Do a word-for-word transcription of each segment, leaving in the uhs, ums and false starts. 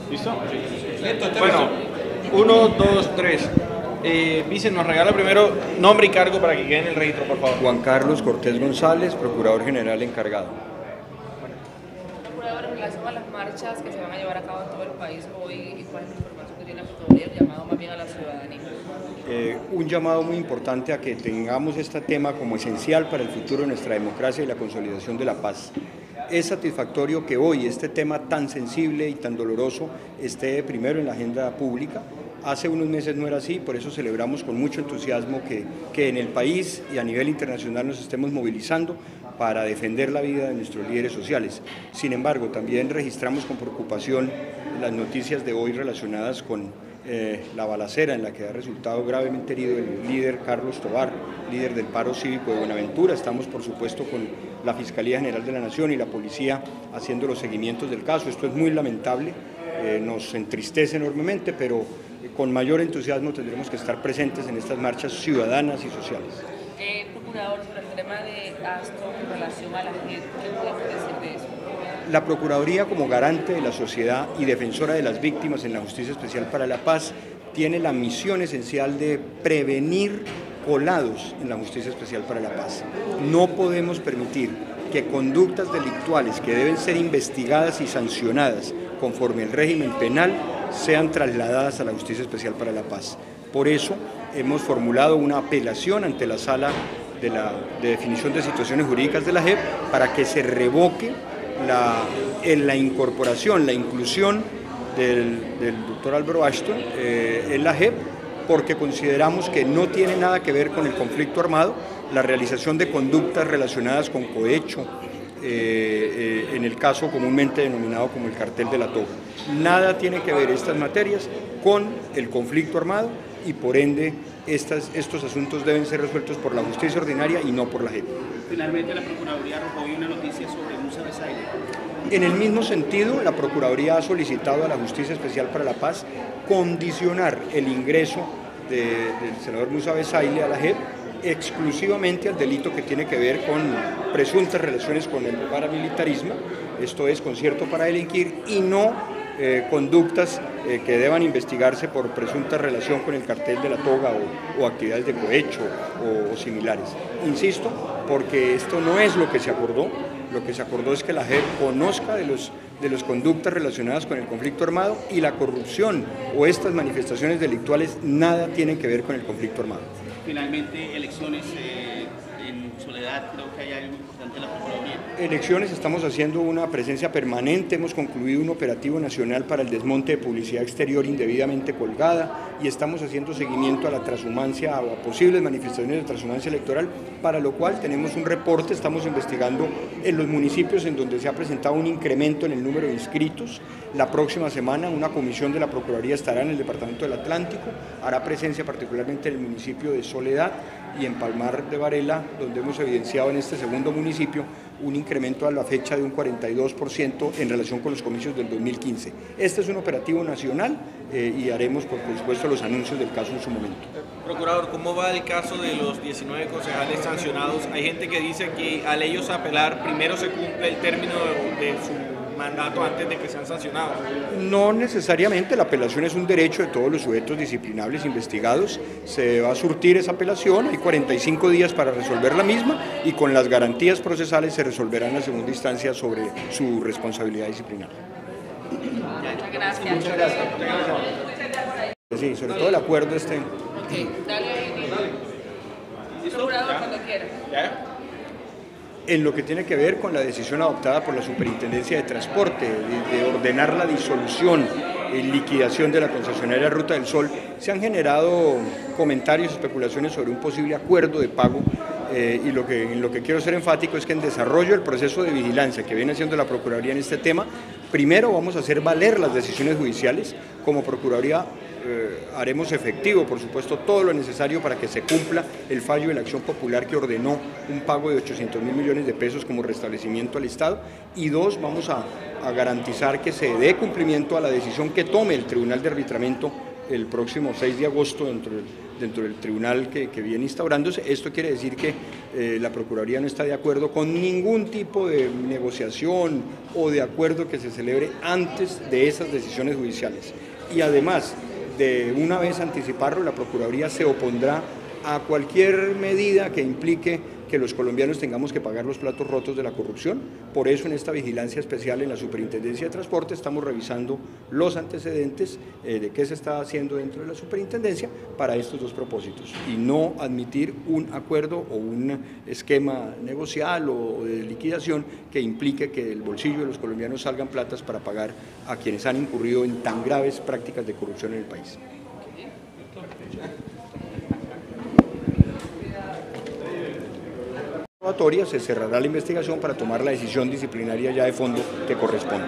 ¿Listo? Bueno, uno, dos, tres. Eh, Vice, nos regala primero nombre y cargo para que quede en el registro, por favor. Juan Carlos Cortés González, Procurador General encargado. Procurador, en relación a las marchas que se van a llevar a cabo en todo el país hoy, ¿y cuál es la información que tiene la Procuraduría, el llamado más bien a la ciudadanía? Eh, un llamado muy importante a que tengamos este tema como esencial para el futuro de nuestra democracia y la consolidación de la paz. Es satisfactorio que hoy este tema tan sensible y tan doloroso esté primero en la agenda pública. Hace unos meses no era así, por eso celebramos con mucho entusiasmo que, que en el país y a nivel internacional nos estemos movilizando para defender la vida de nuestros líderes sociales. Sin embargo, también registramos con preocupación las noticias de hoy relacionadas con eh, la balacera en la que ha resultado gravemente herido el líder Carlos Tobar, líder del paro cívico de Buenaventura. Estamos, por supuesto, con la Fiscalía General de la Nación y la Policía haciendo los seguimientos del caso. Esto es muy lamentable, eh, nos entristece enormemente, pero con mayor entusiasmo tendremos que estar presentes en estas marchas ciudadanas y sociales. Eh, Procurador, sobre el tema de Astro en relación a la gente, ¿qué podemos decir de eso? La Procuraduría, como garante de la sociedad y defensora de las víctimas en la Justicia Especial para la Paz, tiene la misión esencial de prevenir colados en la Justicia Especial para la Paz. No podemos permitir que conductas delictuales que deben ser investigadas y sancionadas conforme el régimen penal sean trasladadas a la Justicia Especial para la Paz. Por eso hemos formulado una apelación ante la Sala de, la, de Definición de Situaciones Jurídicas de la J E P para que se revoque la, en la incorporación, la inclusión del, del doctor Álvaro Ashton eh, en la J E P, porque consideramos que no tiene nada que ver con el conflicto armado, la realización de conductas relacionadas con cohecho, eh, eh, en el caso comúnmente denominado como el cartel de la toga. Nada tiene que ver estas materias con el conflicto armado y por ende estas, estos asuntos deben ser resueltos por la justicia ordinaria y no por la J E P. Finalmente la Procuraduría arrojó hoy una noticia sobre Musa Besaile. En el mismo sentido, la Procuraduría ha solicitado a la Justicia Especial para la Paz condicionar el ingreso de, del senador Musa Besaile a la J E P exclusivamente al delito que tiene que ver con presuntas relaciones con el paramilitarismo, esto es concierto para delinquir, y no Eh, conductas eh, que deban investigarse por presunta relación con el cartel de la toga o, o actividades de cohecho o, o similares. Insisto, porque esto no es lo que se acordó, lo que se acordó es que la J E P conozca de los de las conductas relacionadas con el conflicto armado, y la corrupción o estas manifestaciones delictuales nada tienen que ver con el conflicto armado. Finalmente, elecciones eh, en Soledad, creo que hay algo importante en la Procuraduría. Elecciones, estamos haciendo una presencia permanente, hemos concluido un operativo nacional para el desmonte de publicidad exterior indebidamente colgada y estamos haciendo seguimiento a la transhumancia o a posibles manifestaciones de transhumancia electoral, para lo cual tenemos un reporte, estamos investigando en los municipios en donde se ha presentado un incremento en el número de inscritos. La próxima semana una comisión de la Procuraduría estará en el Departamento del Atlántico, hará presencia particularmente en el municipio de Soledad y en Palmar de Varela, donde hemos evidenciado en este segundo municipio un incremento a la fecha de un cuarenta y dos por ciento en relación con los comicios del dos mil quince. Este es un operativo nacional eh, y haremos, por, por supuesto, los anuncios del caso en su momento. Procurador, ¿cómo va el caso de los diecinueve concejales sancionados? Hay gente que dice que al ellos apelar primero se cumple el término de, de su mandato antes de que sean sancionados. No necesariamente, la apelación es un derecho de todos los sujetos disciplinables investigados, se va a surtir esa apelación, hay cuarenta y cinco días para resolver la misma y con las garantías procesales se resolverá en la segunda instancia sobre su responsabilidad disciplinaria. Muchas gracias. Muchas gracias. Sí, sobre todo el acuerdo este. Ok, dale ahí. Procurador, cuando quiera. ¿Ya? En lo que tiene que ver con la decisión adoptada por la Superintendencia de Transporte de, de ordenar la disolución y liquidación de la concesionaria Ruta del Sol, se han generado comentarios, especulaciones sobre un posible acuerdo de pago eh, y lo que, en lo que quiero ser enfático es que en desarrollo del proceso de vigilancia que viene haciendo la Procuraduría en este tema, primero vamos a hacer valer las decisiones judiciales. Como Procuraduría Eh, haremos efectivo, por supuesto, todo lo necesario para que se cumpla el fallo de la Acción Popular que ordenó un pago de ochocientos mil millones de pesos como restablecimiento al Estado, y dos, vamos a, a garantizar que se dé cumplimiento a la decisión que tome el Tribunal de Arbitramiento el próximo seis de agosto dentro del, dentro del tribunal que, que viene instaurándose. Esto quiere decir que eh, la Procuraduría no está de acuerdo con ningún tipo de negociación o de acuerdo que se celebre antes de esas decisiones judiciales. Y además de una vez anticiparlo, la Procuraduría se opondrá a cualquier medida que implique que los colombianos tengamos que pagar los platos rotos de la corrupción. Por eso en esta vigilancia especial en la Superintendencia de Transporte estamos revisando los antecedentes eh, de qué se está haciendo dentro de la Superintendencia para estos dos propósitos y no admitir un acuerdo o un esquema negocial o de liquidación que implique que del bolsillo de los colombianos salgan platas para pagar a quienes han incurrido en tan graves prácticas de corrupción en el país. Se cerrará la investigación para tomar la decisión disciplinaria ya de fondo que corresponde.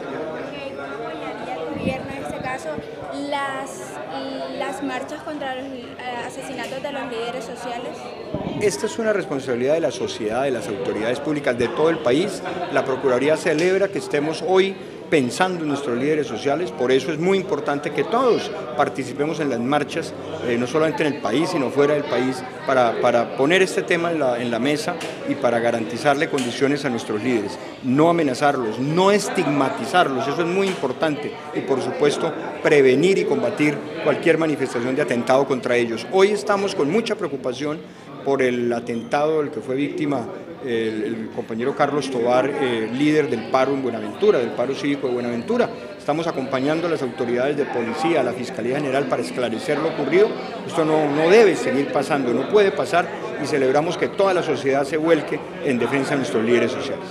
¿Cómo apoyaría el gobierno en este caso las, las marchas contra los asesinatos de los líderes sociales? Esta es una responsabilidad de la sociedad, de las autoridades públicas de todo el país. La Procuraduría celebra que estemos hoy pensando en nuestros líderes sociales, por eso es muy importante que todos participemos en las marchas, eh, no solamente en el país, sino fuera del país, para, para poner este tema en la, en la mesa y para garantizarle condiciones a nuestros líderes, no amenazarlos, no estigmatizarlos, eso es muy importante, y por supuesto prevenir y combatir cualquier manifestación de atentado contra ellos. Hoy estamos con mucha preocupación por el atentado del que fue víctima el, el compañero Carlos Tovar, eh, líder del paro en Buenaventura, del paro cívico de Buenaventura. Estamos acompañando a las autoridades de policía, a la Fiscalía General para esclarecer lo ocurrido. Esto no, no debe seguir pasando, no puede pasar, y celebramos que toda la sociedad se vuelque en defensa de nuestros líderes sociales.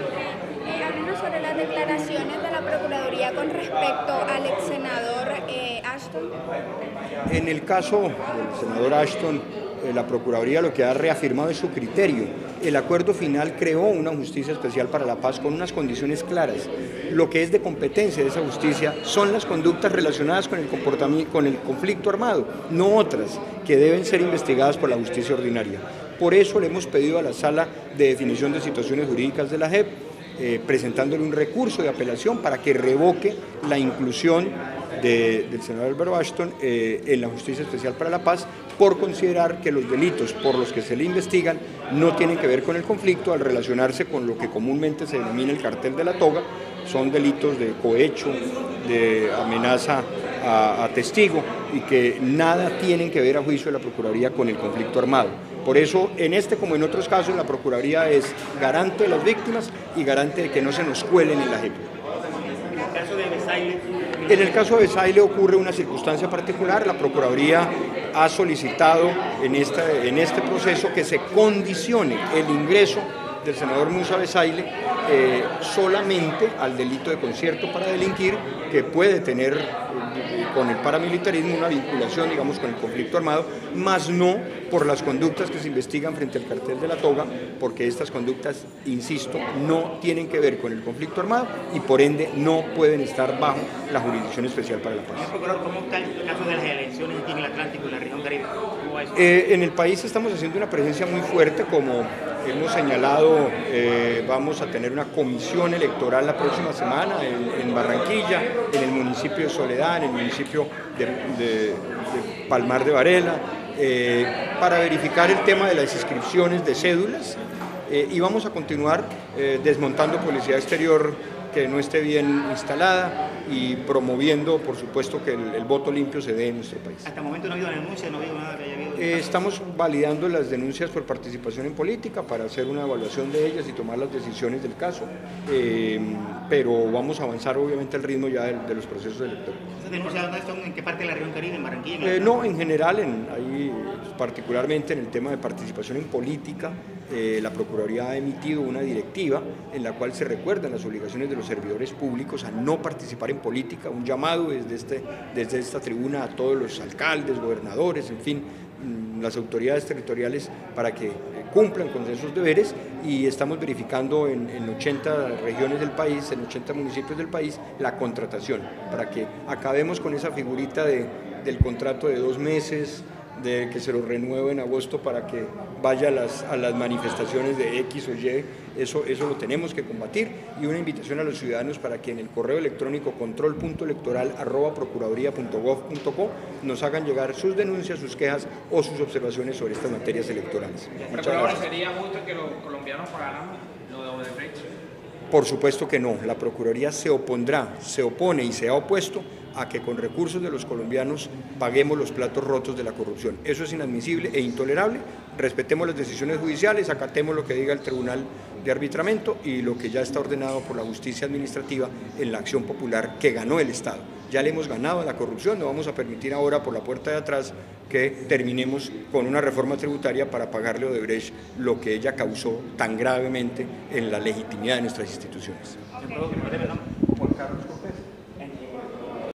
Eh, Háblenos sobre las declaraciones de la Procuraduría con respecto al ex senador eh, Ashton. En el caso del senador Ashton, la Procuraduría lo que ha reafirmado es su criterio. El acuerdo final creó una justicia especial para la paz con unas condiciones claras. Lo que es de competencia de esa justicia son las conductas relacionadas con el comportamiento, con el conflicto armado, no otras que deben ser investigadas por la justicia ordinaria. Por eso le hemos pedido a la Sala de Definición de Situaciones Jurídicas de la J E P, eh, presentándole un recurso de apelación para que revoque la inclusión de, del senador Álvaro Ashton eh, en la Justicia Especial para la Paz, por considerar que los delitos por los que se le investigan no tienen que ver con el conflicto al relacionarse con lo que comúnmente se denomina el cartel de la toga. Son delitos de cohecho, de amenaza a, a testigo, y que nada tienen que ver a juicio de la Procuraduría con el conflicto armado. Por eso, en este como en otros casos, la Procuraduría es garante de las víctimas y garante de que no se nos cuelen en la J E P. En el caso de Besaile, En el caso de Besaile ocurre una circunstancia particular. La Procuraduría ha solicitado en, esta, en este proceso que se condicione el ingreso del senador Musa Besaile eh, solamente al delito de concierto para delinquir, que puede tener eh, con el paramilitarismo una vinculación, digamos, con el conflicto armado, más no por las conductas que se investigan frente al cartel de la toga, porque estas conductas, insisto, no tienen que ver con el conflicto armado y por ende no pueden estar bajo la Jurisdicción Especial para la Paz. señor procurador, ¿cómo está el caso de las elecciones aquí en el Atlántico y la región Caribe? ¿Cómo va eso? Eh, en el país estamos haciendo una presencia muy fuerte, como hemos señalado, eh, vamos a tener una comisión electoral la próxima semana en, en Barranquilla, en el municipio de Soledad, en el municipio de, de, de Palmar de Varela, eh, para verificar el tema de las inscripciones de cédulas, eh, y vamos a continuar eh, desmontando publicidad exterior que no esté bien instalada y promoviendo, por supuesto, que el, el voto limpio se dé en nuestro país. Hasta el momento no ha habido denuncia, no ha habido nada que haya habido. Eh, estamos validando las denuncias por participación en política para hacer una evaluación de ellas y tomar las decisiones del caso, eh, pero vamos a avanzar obviamente al ritmo ya de, de los procesos electorales. ¿Esas denuncias dónde están? ¿En qué parte de la región Caribe? ¿En Barranquilla? ¿En Eh, no, en general, en, ahí, particularmente en el tema de participación en política, eh, la Procuraduría ha emitido una directiva en la cual se recuerdan las obligaciones de los servidores públicos a no participar en política, un llamado desde, este, desde esta tribuna a todos los alcaldes, gobernadores, en fin, las autoridades territoriales para que cumplan con esos deberes, y estamos verificando en, en ochenta regiones del país, en ochenta municipios del país, la contratación, para que acabemos con esa figurita de, del contrato de dos meses, de que se lo renueve en agosto para que vaya a las, a las manifestaciones de X o Y Eso, eso lo tenemos que combatir, y una invitación a los ciudadanos para que en el correo electrónico control punto electoral arroba procuraduría punto gov punto co nos hagan llegar sus denuncias, sus quejas o sus observaciones sobre estas materias electorales. Muchas Pero ahora sería justo que los colombianos pagaran lo de Odebrecht. Por supuesto que no, la Procuraduría se opondrá, se opone y se ha opuesto a que con recursos de los colombianos paguemos los platos rotos de la corrupción. Eso es inadmisible e intolerable. Respetemos las decisiones judiciales, acatemos lo que diga el Tribunal de Arbitramiento y lo que ya está ordenado por la justicia administrativa en la acción popular que ganó el Estado. Ya le hemos ganado a la corrupción, no vamos a permitir ahora por la puerta de atrás que terminemos con una reforma tributaria para pagarle a Odebrecht lo que ella causó tan gravemente en la legitimidad de nuestras instituciones. Okay.